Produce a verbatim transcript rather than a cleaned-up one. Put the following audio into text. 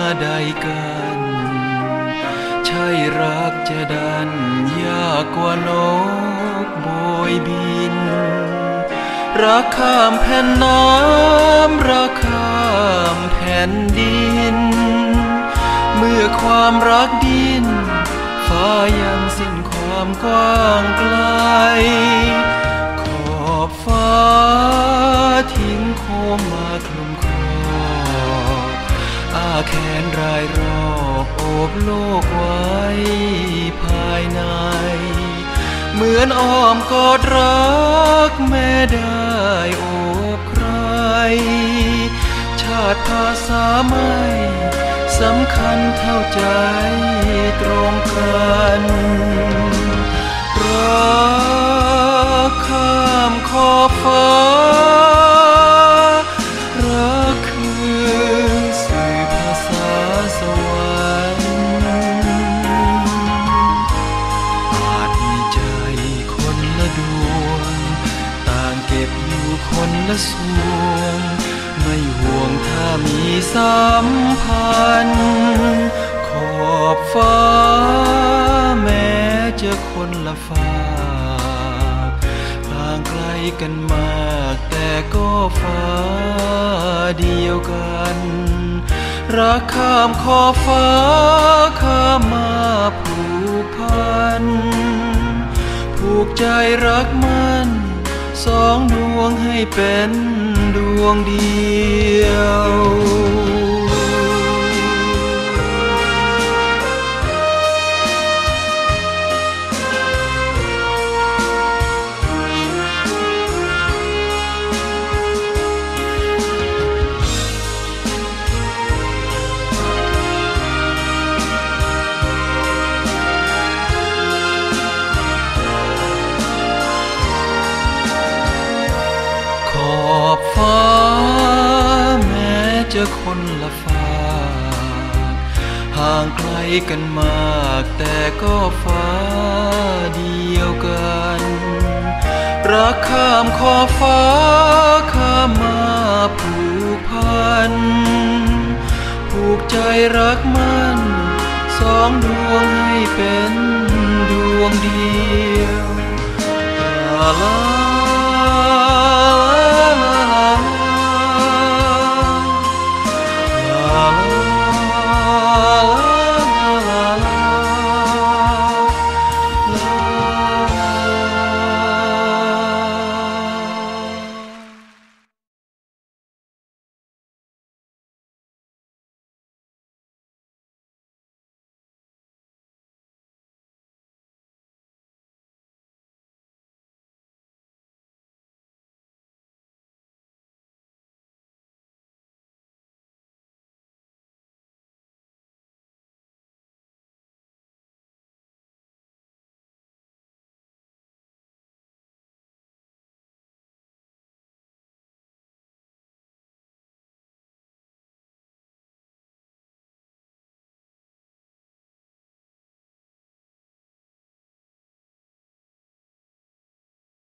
ได้กันใช่รักจะดันยากกว่านกโบยบินรักข้ามแผ่นน้ำรักข้ามแผ่นดินเมื่อความรักดินฟ้ายังสิ้นความกว้างไกลขอบฟ้าทิ้งโคมมาคลุมครอบอาแขนรายรอบโอบโลกไว้ภายในเหมือนอ้อมกอดรักแม่ได้โอบใครชาติภาษาไม่สำคัญเท่าใจตรงกันรักข้ามขอบฟ้ารักคือสื่อภาษาสวรรค์อาจมีใจคนละดวงต่างเก็บอยู่คนละส่วนไม่ห่วงถ้ามีสัมพันธ์ขอบฟ้าแม้จะคนละฟ้าต่างไกลกันมากแต่ก็ฟ้าเดียวกันรักข้ามขอบฟ้าข้ามมาผูกพันผูกใจรักมันสองดวงให้เป็นดวงเดียวขอบฟ้าแม้จะคนละฟ้าห่างไกลกันมากแต่ก็ฟ้าเดียวกันรักข้ามขอบฟ้าข้ามมาผูกพันผูกใจรักมันสองดวงให้เป็นดวงเดียวลาลา